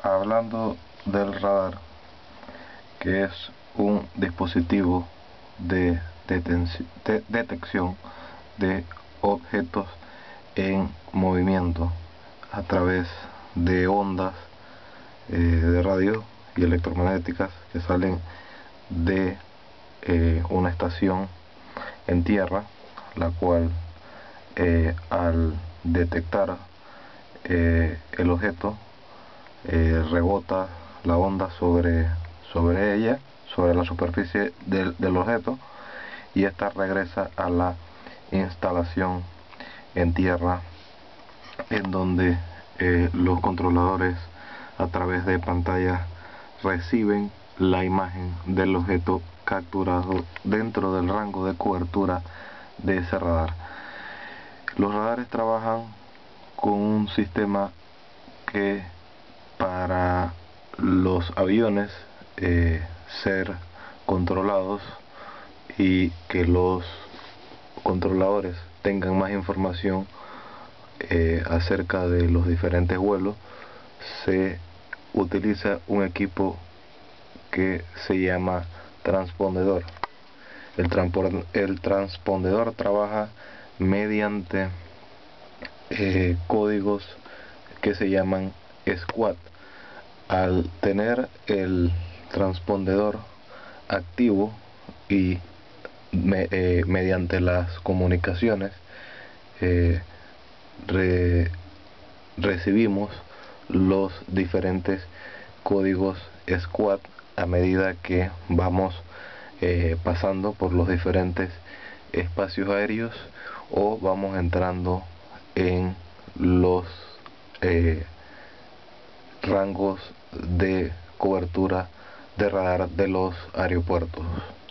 Hablando del radar, que es un dispositivo de detección de objetos en movimiento a través de ondas de radio y electromagnéticas que salen de una estación en tierra, la cual al detectar el objeto rebota la onda sobre ella, sobre la superficie del objeto, y esta regresa a la instalación en tierra, en donde los controladores a través de pantallas reciben la imagen del objeto capturado dentro del rango de cobertura de ese radar. Los radares trabajan con un sistema que para los aviones ser controlados y que los controladores tengan más información acerca de los diferentes vuelos, se utiliza un equipo que se llama transpondedor. El transpondedor trabaja mediante códigos que se llaman SQUAD. Al tener el transpondedor activo y mediante las comunicaciones recibimos los diferentes códigos SQUAD a medida que vamos pasando por los diferentes espacios aéreos o vamos entrando en los rangos de cobertura de radar de los aeropuertos.